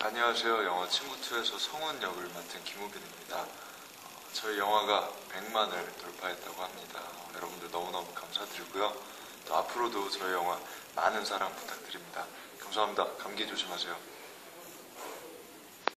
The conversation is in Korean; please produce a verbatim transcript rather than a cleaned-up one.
안녕하세요. 영화 친구투에서 성훈 역을 맡은 김우빈입니다. 어, 저희 영화가 백만을 돌파했다고 합니다. 어, 여러분들 너무너무 감사드리고요. 또 앞으로도 저희 영화 많은 사랑 부탁드립니다. 감사합니다. 감기 조심하세요.